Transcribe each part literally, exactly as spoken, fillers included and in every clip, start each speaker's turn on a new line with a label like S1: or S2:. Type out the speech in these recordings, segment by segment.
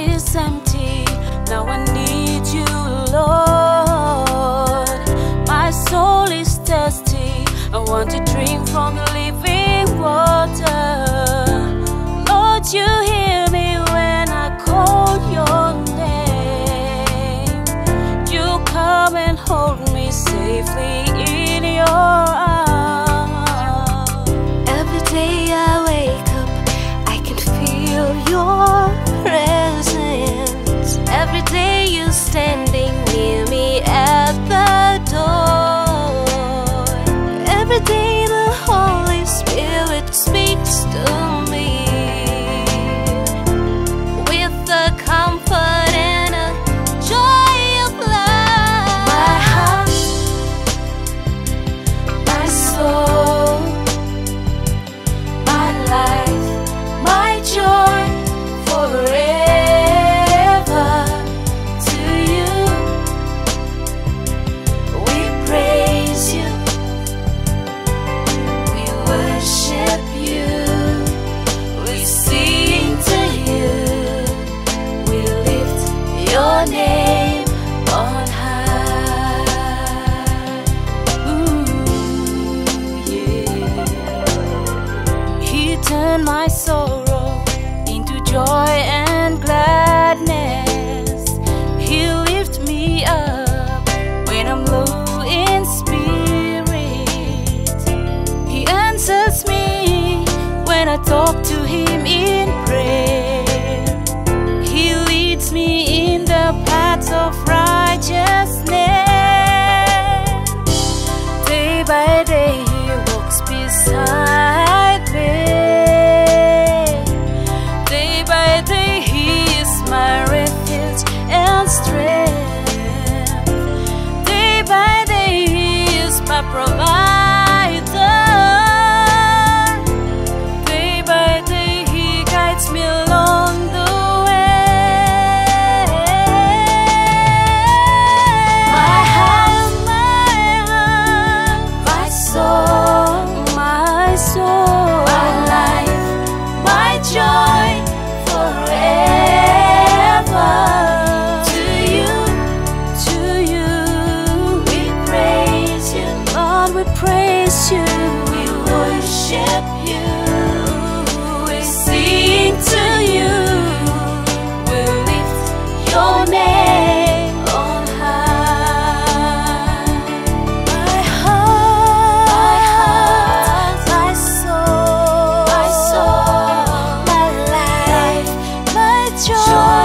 S1: is empty. Now I need you, Lord. My soul is thirsty. I want to drink from the living water. Lord, you hear me when I call your name. You come and hold me safely in your arms.
S2: Every day I wake up, I can feel your presence. Every day you're standing near me at the door. Every day the Holy Spirit speaks to me with the comfort and a joy of love.
S1: My heart, my soul, my life, my joy, forever to you. We praise you, we worship you, we sing to you, we lift your name on high. Ooh, yeah. He turned my sorrow into joy and gladness. He lifts me up when I'm low in spirit. He answers me when I talk to him in prayer. He leads me in the paths of righteousness. Day by day he walks beside me. Day by day he is my refuge and strength. Day by day he is my provider. Day by day he guides me along the way. My heart, my heart, my soul, my soul, my life, my joy, forever to you, to you. We praise you, Lord, we praise you, we worship you, we sing to you, we lift your name on high. My heart, my heart, my soul, my soul, my life, my joy,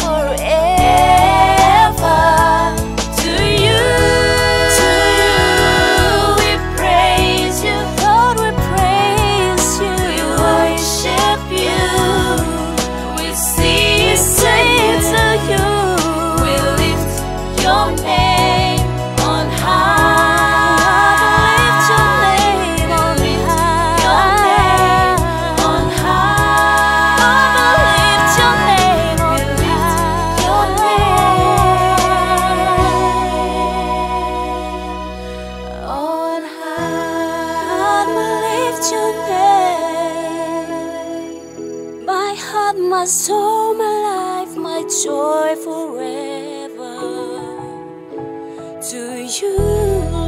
S1: forever to you, to you. We praise you, Lord, we praise you, we worship you, we sing to you, we lift your name on high. Lift your name on high. Your name on high. Lift your name on high. Your name on high. Lift your name. My heart, my soul, my life, my joy forever to you.